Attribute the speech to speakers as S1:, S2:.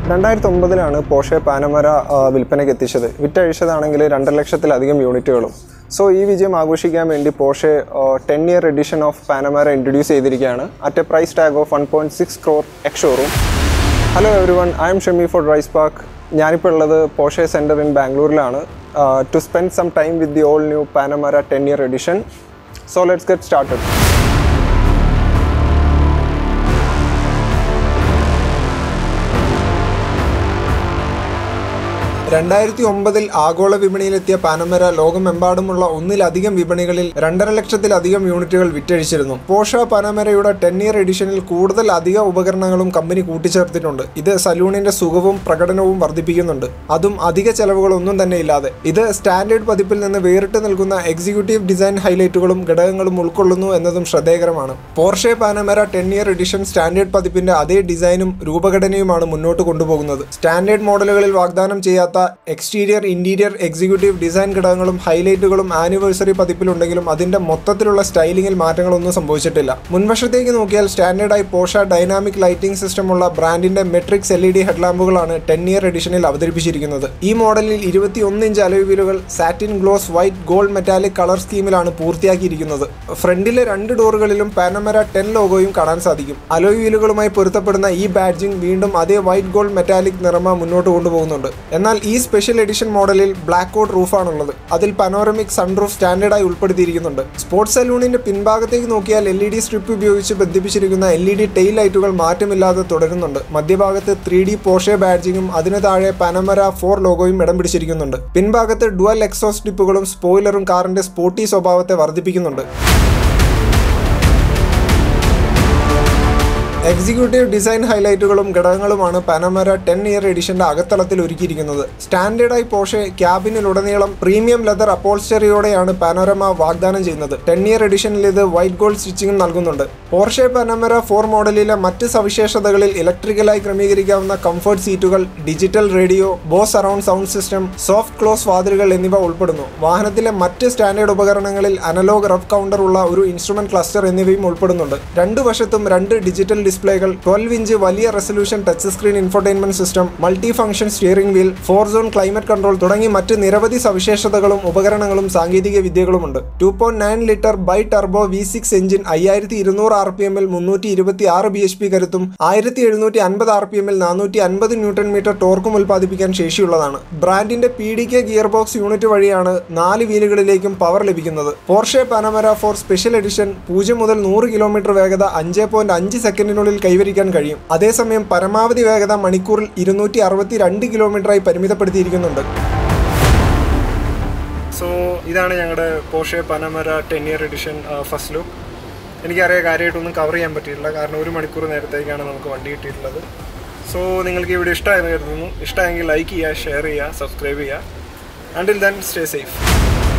S1: 2009 Porsche Panamera വിൽപ്പനയ്ക്ക് എത്തിച്ചത്. വിറ്റഴിച്ചതാണെങ്കിൽ 2 ലക്ഷത്തിലധികം യൂണിറ്റുകളും. സോ ഈ വിജയം ആഘോഷിക്കാൻ വേണ്ടി Porsche 10-year edition of Panamera introduce ചെയ്തിരിക്കുകയാണ് at a price tag of 1.6 crore ex showroom. Hello everyone, I am Shami for DriveSpark. ഞാനിപ്പോൾ ഉള്ളത് Porsche Center in ബാംഗ്ലൂരിലാണ് to spend some time with the all new Panamera 10-year edition. So let's get started. 2009 ആഗോള വിപണിയിലെത്തിയ പാനമെര ലോകമെമ്പാടുമുള്ള ഒന്നിലധികം വിപണികളിൽ 2.5 ലക്ഷത്തിലധികം യൂണിറ്റുകൾ വിറ്റഴിച്ചിരുന്നു. Porsche പാനമെരയുടെ 10-year എഡിഷനിൽ കൂടുതൽ അധിക ഉപകരണങ്ങളും കമ്പനി കൂട്ടിച്ചേർത്തിട്ടുണ്ട്. ഇത് സലൂണിന്റെ സുഖവും പ്രകടനവും വർദ്ധിപ്പിക്കുന്നുണ്ട്, അതും അധിക ചെലവുകളൊന്നും തന്നെ ഇല്ലാതെ. ഇത് സ്റ്റാൻഡേർഡ് പതിപ്പിൽ നിന്ന് വേറിട്ട് നിൽക്കുന്ന എക്സിക്യൂട്ടീവ് ഡിസൈൻ ഹൈലൈറ്റുകളും ഘടകങ്ങളും ഉൾക്കൊള്ളുന്നു എന്നതും ശ്രദ്ധേയകരമാണ്. Porsche Panamera 10-year edition standard പതിപ്പിന്റെ അതേ ഡിസൈനും രൂപഘടനയുമാണ് മുന്നോട്ട് കൊണ്ടുപോകുന്നത്. സ്റ്റാൻഡേർഡ് മോഡലുകളിൽ വാഗ്ദാനം ചെയ്യാത്ത എക്സ്റ്റീരിയർ, ഇന്റീരിയർ, എക്സിക്യൂട്ടീവ് ഡിസൈൻ ഘടകങ്ങളും ഹൈലൈറ്റുകളും ആനിവേഴ്സറി പതിപ്പിലുണ്ടെങ്കിലും അതിന്റെ മൊത്തത്തിലുള്ള സ്റ്റൈലിംഗിൽ മാറ്റങ്ങളൊന്നും സംഭവിച്ചിട്ടില്ല. മുൻവശത്തേക്ക് നോക്കിയാൽ സ്റ്റാൻഡേർഡായി പോർഷെ ഡൈനാമിക് ലൈറ്റിംഗ് സിസ്റ്റമുള്ള ബ്രാൻഡിന്റെ മെട്രിക്സ് LED ഹെഡ്ലാമ്പുകളാണ് 10-year എഡിഷനിൽ അവതരിപ്പിച്ചിരിക്കുന്നത്. ഈ മോഡലിൽ 21 ഇഞ്ച് അലോയ് വീലുകൾ satin gloss white gold metallic colour സ്കീമിലാണ് പൂർത്തിയാക്കിയിരിക്കുന്നത്. ഫ്രണ്ടിലെ 2 ഡോറുകളിലും പാനമെര 10 ലോഗോയും കാണാൻ സാധിക്കും. അലോയ് വീലുകളുമായി പൊരുത്തപ്പെടുന്ന ഈ ബാഡ്ജിംഗ് വീണ്ടും അതേ വൈറ്റ് ഗോൾഡ് മെറ്റാലിക് നിറമ മുന്നോട്ട് കൊണ്ടുപോകുന്നുണ്ട്. എന്നാൽ ഈ സ്പെഷ്യൽ എഡിഷൻ മോഡലിൽ ബ്ലാക്ക് കോട്ട് റൂഫാണുള്ളത്. അതിൽ പനോറമിക് സൺറൂഫ് സ്റ്റാൻഡേർഡായി ഉൾപ്പെടുത്തിയിരിക്കുന്നുണ്ട്. സ്പോർട്സ് സലൂണിന്റെ പിൻഭാഗത്തേക്ക് നോക്കിയാൽ LED സ്ട്രിപ്പ് ഉപയോഗിച്ച് ബന്ധിപ്പിച്ചിരിക്കുന്ന LED ടെയിൽ ലൈറ്റുകൾ മാറ്റമില്ലാതെ തുടരുന്നുണ്ട്. മധ്യഭാഗത്ത് 3D പോർഷെ ബാഡ്ജിങ്ങും അതിനു താഴെ പാനമെര 4 ലോഗോയും ഇടം പിടിച്ചിരിക്കുന്നുണ്ട്. പിൻഭാഗത്ത് ഡുവൽ എക്സോസ്റ്റ് ടിപ്പുകളും സ്പോയിലറും കാറിന്റെ സ്പോർട്ടി സ്വഭാവത്തെ വർദ്ധിപ്പിക്കുന്നുണ്ട്. എക്സിക്യൂട്ടീവ് ഡിസൈൻ ഹൈലൈറ്റുകളും ഘടകങ്ങളുമാണ് പാനമെര 10-year എഡിഷന്റെ അകത്തളത്തിൽ ഒരുക്കിയിരിക്കുന്നത്. സ്റ്റാൻഡേർഡായി പോർഷെ ക്യാബിനിലുടനീളം പ്രീമിയം ലെതർ അപ്പോൾസ്റ്ററിയോടെയാണ് പാനോരമ വാഗ്ദാനം ചെയ്യുന്നത്. 10-year എഡിഷനിൽ ഇത് വൈറ്റ് ഗോൾഡ് സ്റ്റിച്ചിങ്ങും നൽകുന്നുണ്ട്. പോർഷെ പാനമെര 4 മോഡലിലെ മറ്റ് സവിശേഷതകളിൽ ഇലക്ട്രിക്കലായി ക്രമീകരിക്കാവുന്ന കംഫർട്ട് സീറ്റുകൾ, digital radio, Bose surround sound system, soft close വാതിലുകൾ എന്നിവ ഉൾപ്പെടുന്നു. വാഹനത്തിലെ മറ്റ് സ്റ്റാൻഡേർഡ് ഉപകരണങ്ങളിൽ അനലോഗ് റഫ് കൗണ്ടർ ഉള്ള ഒരു ഇൻസ്ട്രുമെന്റ് ക്ലസ്റ്റർ എന്നിവയും ഉൾപ്പെടുന്നുണ്ട്. 2 വശത്തും 2 ഡിജിറ്റൽ ഡിസ്പ്ലേകൾ, 12 ഇഞ്ച് വലിയ resolution touch screen infotainment system, multi function steering wheel, 4-zone climate control തുടങ്ങി മറ്റ് നിരവധി സവിശേഷതകളും ഉപകരണങ്ങളും സാങ്കേതിക വിദ്യകളുമുണ്ട്. 2.9 litre bi turbo V6 engine 5200 RPM 326 bhp കരുത്തും 1750 RPM 450 Nm ടോർക്കും ഉൽപ്പാദിപ്പിക്കാൻ ശേഷിയുള്ളതാണ്. ബ്രാൻഡിന്റെ PDK ഗിയർ ബോക്സ് യൂണിറ്റ് വഴിയാണ് 4 വീലുകളിലേക്കും പവർ ലഭിക്കുന്നത്. പോർഷെ പാനമെര 4 സ്പെഷ്യൽ എഡിഷൻ 0 മുതൽ 100 km വേഗത 5.5 സെക്കൻഡിനുള്ളിൽ കൈവരിക്കാൻ കഴിയും. അതേസമയം പരമാവധി വേഗത മണിക്കൂറിൽ 262 കിലോമീറ്ററായി പരിമിതപ്പെടുത്തിയിരിക്കുന്നുണ്ട്. സോ ഇതാണ് ഞങ്ങളുടെ Porsche Panamera 10-year edition first look. എനിക്കറിയാം കാര്യമായിട്ടൊന്നും കവർ ചെയ്യാൻ പറ്റിയിട്ടില്ല, കാരണം 1 മണിക്കൂർ നേരത്തേക്കാണ് നമുക്ക് വണ്ടി കിട്ടിയിട്ടുള്ളത്. സോ നിങ്ങൾക്ക് ഈ വീഡിയോ ഇഷ്ടമായെന്ന് കരുതുന്നു. ഇഷ്ടമായെങ്കിൽ ലൈക്ക് ചെയ്യുക, ഷെയർ ചെയ്യുക, സബ്സ്ക്രൈബ് ചെയ്യുക. Until then, stay safe.